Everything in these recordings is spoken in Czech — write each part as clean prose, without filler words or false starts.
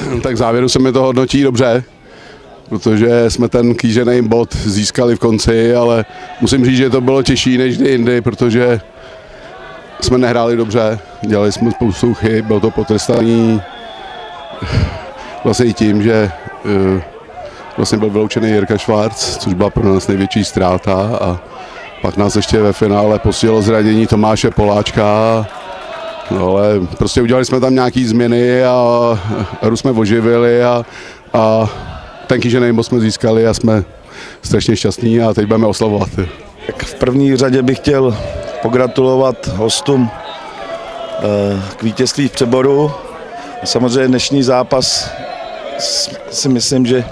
Tak v závěru se mi to hodnotí dobře, protože jsme ten kýžený bod získali v konci, ale musím říct, že to bylo těžší než kdy jindy, protože jsme nehráli dobře, dělali jsme spoustu chyb, bylo to potrestaný vlastně i tím, že vlastně byl vyloučený Jirka Švárc, což byla pro nás největší ztráta, a pak nás ještě ve finále postihlo zranění Tomáše Poláčka. No, ale prostě udělali jsme tam nějaký změny a hru jsme oživili a ten kýžený bod jsme získali a jsme strašně šťastní a teď budeme oslavovat. Tak v první řadě bych chtěl pogratulovat hostům k vítězství v přeboru. Samozřejmě dnešní zápas si myslím, že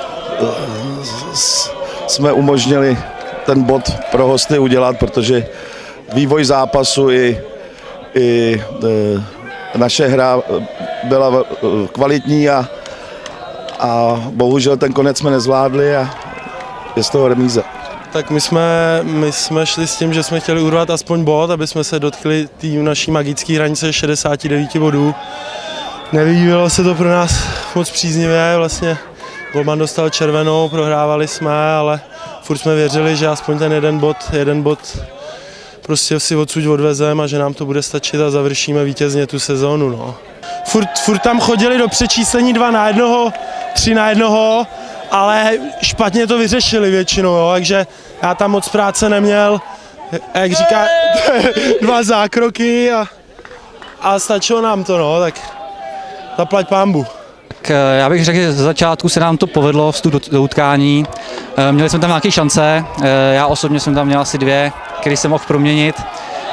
jsme umožnili ten bod pro hosty udělat, protože vývoj zápasu i naše hra byla kvalitní a bohužel ten konec jsme nezvládli a je z toho remíza. Tak my jsme šli s tím, že jsme chtěli urvat aspoň bod, aby jsme se dotkli té naší magické hranice 69 bodů. Nevyvíjelo se to pro nás moc příznivě, vlastně golman dostal červenou, prohrávali jsme, ale furt jsme věřili, že aspoň ten jeden bod prostě si odsud odvezeme a že nám to bude stačit a završíme vítězně tu sezónu. No. Furt tam chodili do přečíslení 2-1, 3-1, ale špatně to vyřešili většinou, jo, takže já tam moc práce neměl, jak říká, 2 zákroky a stačilo nám to, no, tak zaplať pánbu. Tak já bych řekl, že ze začátku se nám to povedlo vstup do utkání. Měli jsme tam nějaké šance, já osobně jsem tam měl asi 2, které jsem mohl proměnit.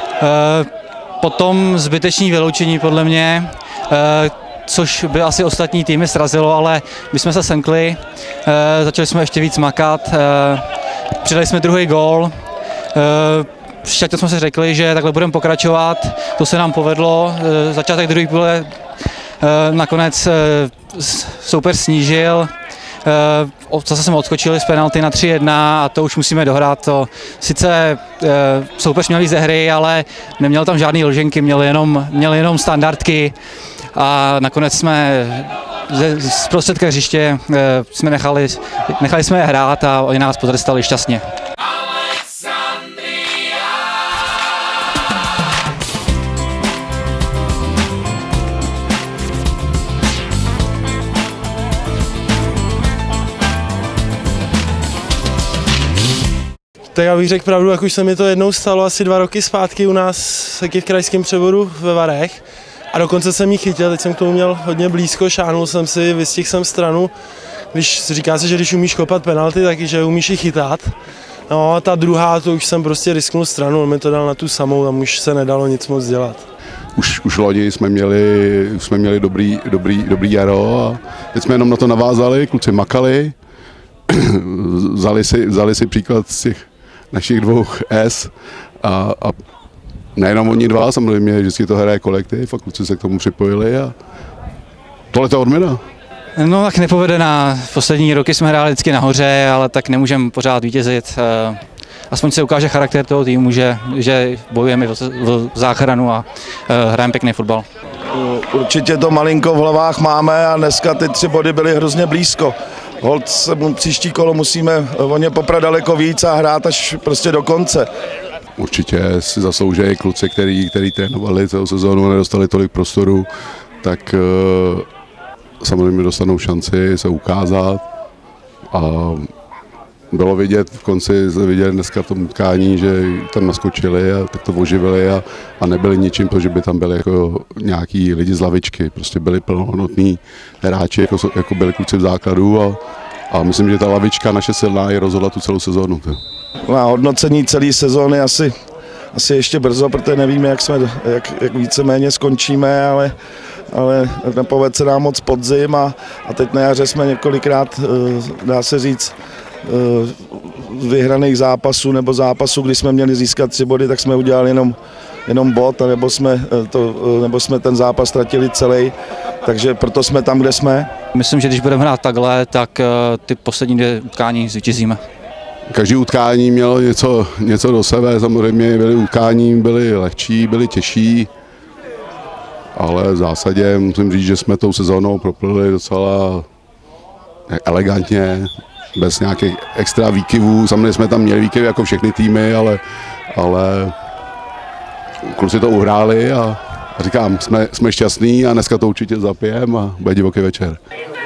Potom zbytečné vyloučení podle mě, což by asi ostatní týmy srazilo, ale my jsme se semkli, začali jsme ještě víc makat, přidali jsme druhý gól. Všichni jsme si řekli, že takhle budeme pokračovat, to se nám povedlo, začátek druhé půle nakonec soupeř snížil, zase jsme odskočili z penalty na 3-1 a to už musíme dohrát. To sice soupeř měl ze hry, ale neměl tam žádný lženky, měl jenom standardky a nakonec jsme z prostředka hřiště jsme nechali jsme je hrát a oni nás potrestali šťastně. Tak já bych řekl pravdu, jak už se mi to jednou stalo asi 2 roky zpátky u nás taky v krajském přeboru ve Varech. A dokonce jsem ji chytil, teď jsem k tomu měl hodně blízko, šáhnul jsem si, vystihl jsem stranu. Říká se, že když umíš kopat penalty, tak že umíš i chytat. No a ta druhá, to už jsem prostě risknul stranu, on mi to dal na tu samou, tam už se nedalo nic moc dělat. Už loni jsme měli dobrý jaro a teď jsme jenom na to navázali, kluci makali, vzali si příklad z těch našich 2 S a nejenom oni 2, samozřejmě vždycky to hraje kolektiv a kluci se k tomu připojili a tohle to odměna. No tak nepovedená, poslední roky jsme hráli vždycky nahoře, ale tak nemůžeme pořád vítězit. Aspoň se ukáže charakter toho týmu, že bojujeme o záchranu a hrajeme pěkný fotbal. Určitě to malinko v hlavách máme a dneska ty 3 body byly hrozně blízko. Holt příští kolo musíme o ně poprat daleko víc a hrát až prostě do konce. Určitě si zaslouží kluci, který trénovali celou sezónu a nedostali tolik prostoru, tak samozřejmě dostanou šanci se ukázat a bylo vidět v konci, dneska v tom utkání, že tam naskočili a tak to oživili a nebyli ničím to, že by tam byli jako nějaký lidi z lavičky, prostě byli plnohodnotní hráči, jako byli kluci v základu a myslím, že ta lavička naše silná je rozhodla tu celou sezónu. Na hodnocení celé sezóny asi ještě brzo, protože nevíme, jak víceméně skončíme, ale nepovedl se nám moc podzim a teď na jaře jsme několikrát, dá se říct, vyhraných zápasů nebo zápasů, kdy jsme měli získat 3 body, tak jsme udělali jenom bod, nebo jsme ten zápas ztratili celý, takže proto jsme tam, kde jsme. Myslím, že když budeme hrát takhle, tak ty poslední 2 utkání zvítězíme. Každý utkání mělo něco do sebe, samozřejmě byly utkání, byly lehčí, byly těžší, ale v zásadě musím říct, že jsme tou sezónou propluli docela elegantně, bez nějakých extra výkyvů. Samozřejmě jsme tam měli výkyvy jako všechny týmy, ale kluci to uhráli a říkám, jsme šťastní a dneska to určitě zapijeme a bude divoký večer.